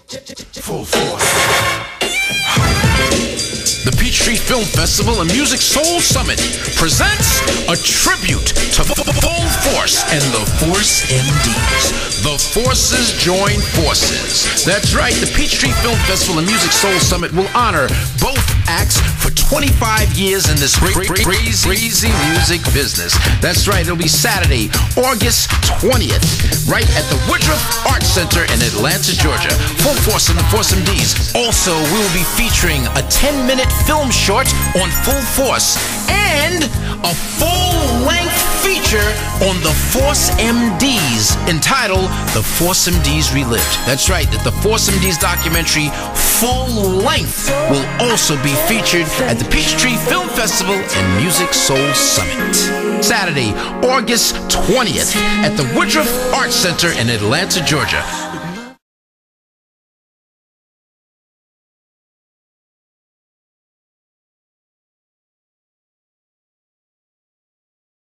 Full force. The Peachtree Film Festival and Music Soul Summit presents a tribute to Full Force and the Force MDs. The Forces join forces. That's right, the Peachtree Film Festival and Music Soul Summit will honor both acts for 25 years in this crazy music business. That's right, it'll be Saturday, August 20th, right at the Woodruff Arts Center in Atlanta, Georgia. Full Force and the Force MDs. Also, we will be featuring a 10-minute film short on Full Force and a full-length feature on the Force MDs entitled The Force MDs Relived. That's right, that the Force MDs documentary full length will also be featured at the Peachtree Film Festival and Music Soul Summit. Saturday, August 20th at the Woodruff Arts Center in Atlanta, Georgia.